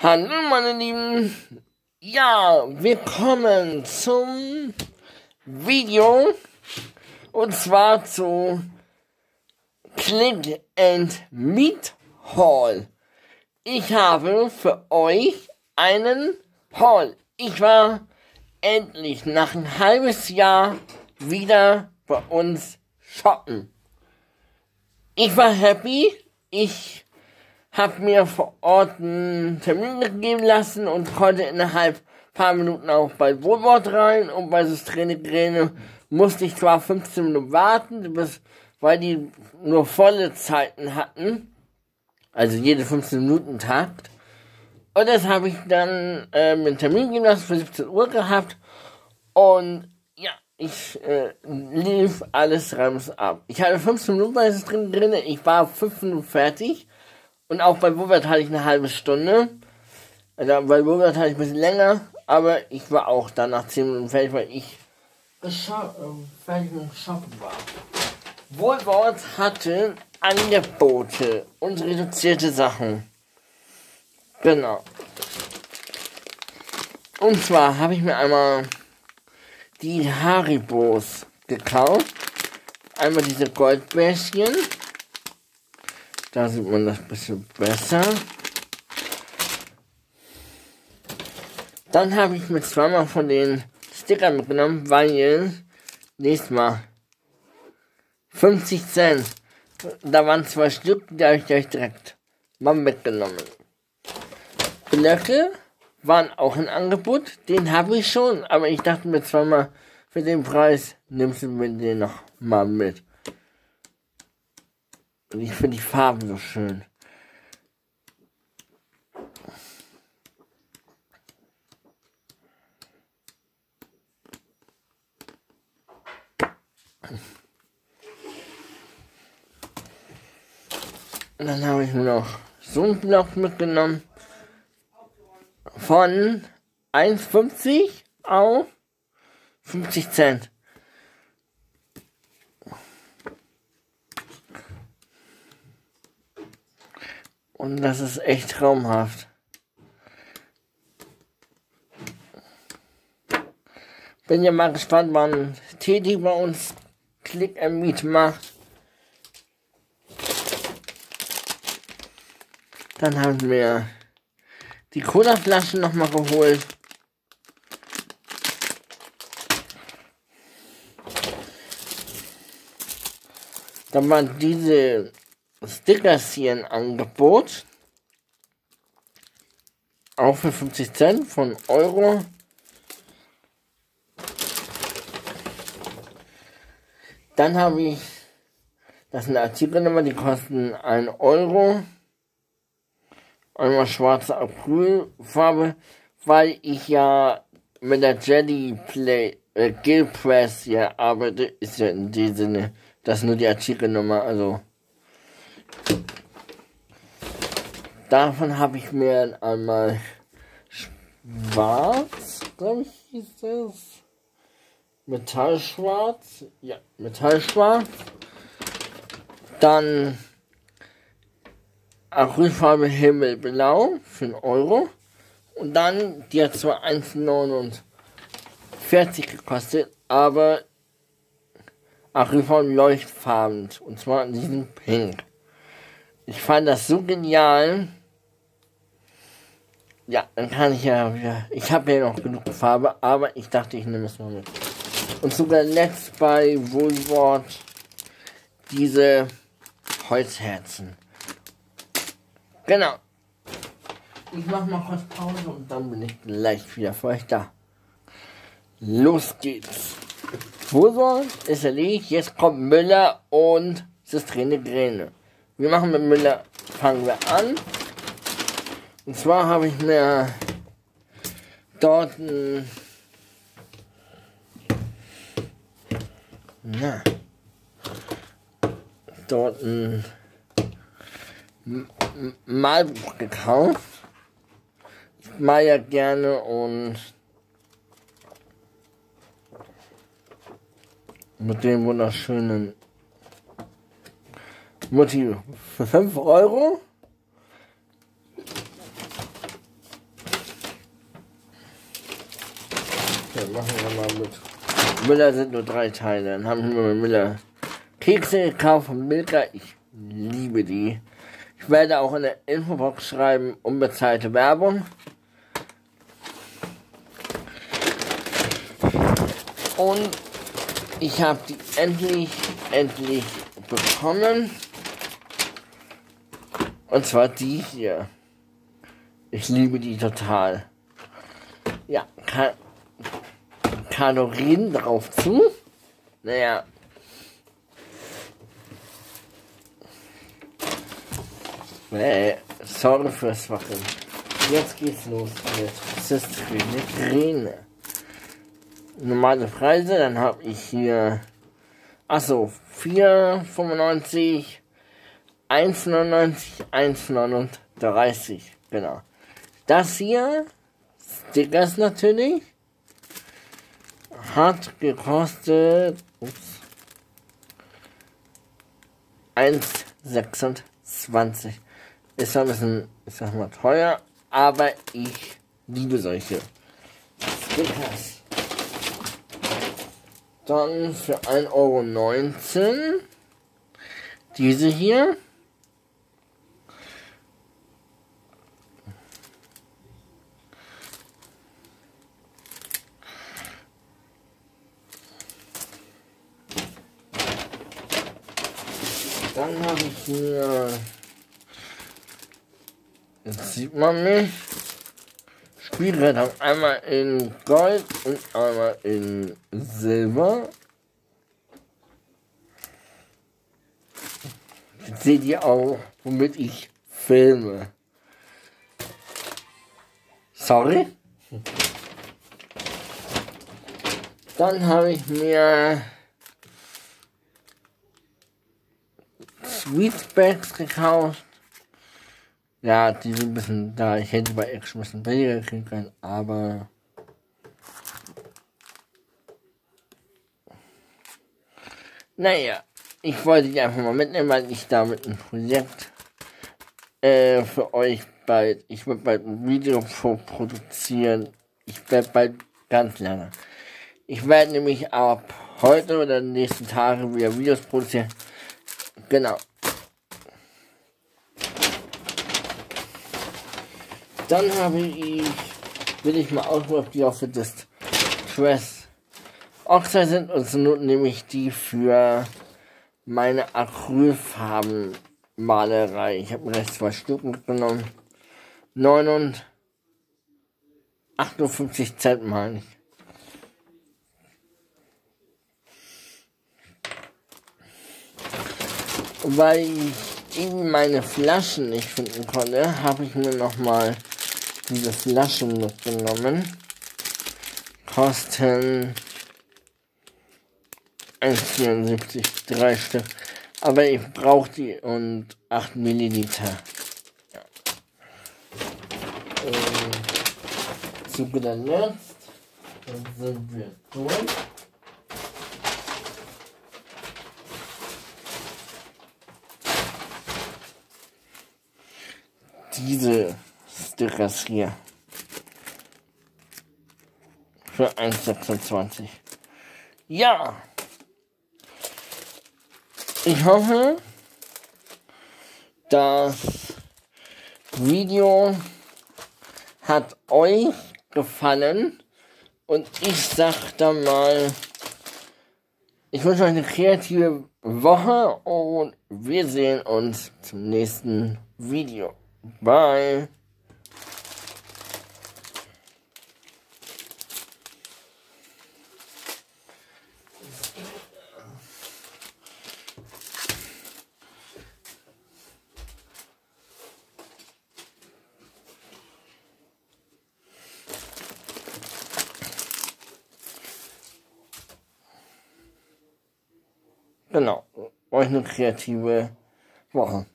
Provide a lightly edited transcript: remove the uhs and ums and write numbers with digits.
Hallo meine Lieben, ja, willkommen zum Video und zwar zu Click and Meet Haul. Ich habe für euch einen Haul. Ich war endlich nach ein halbes Jahr wieder bei uns shoppen. Ich war happy, ich habe mir vor Ort einen Termin gegeben lassen und konnte innerhalb paar Minuten auch bei Woolworth rein, und bei Systräne musste ich zwar 15 Minuten warten, weil die nur volle Zeiten hatten, also jede 15 Minuten Takt, und das habe ich dann mir einen Termin gegeben lassen für 17 Uhr gehabt, und ja, ich lief alles reibungslos ab. Ich hatte 15 Minuten bei Systräne, ich war 5 Minuten fertig. Und auch bei Woolworth hatte ich eine halbe Stunde. Also bei Woolworth hatte ich ein bisschen länger, aber ich war auch dann nach 10 Minuten fertig, weil ich fertig mit dem Shoppen war. Woolworth hatte Angebote und reduzierte Sachen. Genau. Und zwar habe ich mir einmal die Haribos gekauft. Einmal diese Goldbärchen. Da sieht man das ein bisschen besser. Dann habe ich mir zweimal von den Stickern mitgenommen, weil nächstes Mal 50 Cent. Da waren 2 Stück, die habe ich gleich direkt mal mitgenommen. Blöcke waren auch im Angebot, den habe ich schon, aber ich dachte mir zweimal, für den Preis nimmst du mir den noch mal mit. Und ich finde die Farben so schön. Und dann habe ich mir noch so einen Block mitgenommen. Von 1,50 auf 50 Cent. Und das ist echt traumhaft. Bin ja mal gespannt, wann Teddy bei uns Click and Meet macht. Dann haben wir die Cola-Flaschen nochmal geholt. Dann waren diese Stickers hier im Angebot. Auch für 50 Cent von Euro. Dann habe ich, das sind Artikelnummer, die kosten 1 Euro. Einmal schwarze Acrylfarbe, weil ich ja mit der Jelly Gill Press hier arbeite, ist ja in dem Sinne, das ist nur die Artikelnummer, also. Davon habe ich mir einmal schwarz, glaube ich, hieß das. Metallschwarz. Ja, Metallschwarz. Dann Acrylfarbe Himmelblau für 1 Euro. Und dann, die hat zwar 1,49 gekostet, aber Acrylfarbe leuchtfarben. Und zwar in diesem Pink. Ich fand das so genial. Ja, dann kann ich ja wieder. Ich habe ja noch genug Farbe, aber ich dachte, ich nehme es mal mit. Und sogar letzt bei Woolworth diese Holzherzen. Genau. Ich mache mal kurz Pause und dann bin ich gleich wieder für euch da. Los geht's. Woolworth ist erledigt. Jetzt kommt Müller und Systräne. Wir machen mit Müller, fangen wir an. Und zwar habe ich mir dort ein Malbuch gekauft. Ich mal ja gerne und mit dem wunderschönen Motiv für 5 Euro. machen wir mal mit. Müller sind nur 3 Teile. Dann haben wir mit Müller Kekse gekauft von Milka. Ich liebe die. Ich werde auch in der Infobox schreiben, unbezahlte Werbung. Und ich habe die endlich bekommen. Und zwar die hier. Ich liebe die total. Ja, Kalorien drauf zu. Naja. Sorry fürs Wackeln. Jetzt geht's los mit Cystic Migräne. Normale Preise, dann habe ich hier 4,95, 1,99, 1,39, genau. Das hier, Stickers natürlich, hat gekostet 1,26. Ist ein bisschen, ich sag mal, teuer, aber ich liebe solche Stickers. Dann für 1,19 € diese hier. Dann habe ich hier, jetzt sieht man mich, Spielräder einmal in Gold und einmal in Silber. Jetzt seht ihr auch, womit ich filme. Sorry. Dann habe ich mir Sweetbags gekauft. Ja, die sind ein bisschen da. Ich hätte bei Action ein bisschen billiger kriegen können, aber naja, ich wollte die einfach mal mitnehmen, weil ich damit ein Projekt für euch ich werde bald ein Video produzieren. Ich werde bald ganz lange. Ich werde nämlich ab heute oder in den nächsten Tagen wieder Videos produzieren. Genau. Dann will ich mal ausprobieren, ob die auch für das Stress Oxide sind, und zur Not nehme ich die für meine Acrylfarbenmalerei. Ich habe mir gleich 2 Stück mitgenommen. 58 Cent meine ich. Weil ich irgendwie meine Flaschen nicht finden konnte, habe ich mir nochmal diese Flaschen mitgenommen. Kosten 1,74, 3 Stück. Aber ich brauche die und 8 Milliliter. Ja. Zu guter Letzt sind wir durch. Diese Stickers hier für 1,26. Ja, ich hoffe, das Video hat euch gefallen und ich sag dann mal, ich wünsche euch eine kreative Woche und wir sehen uns zum nächsten Video. Bye. Genau, euch eine kreative Woche.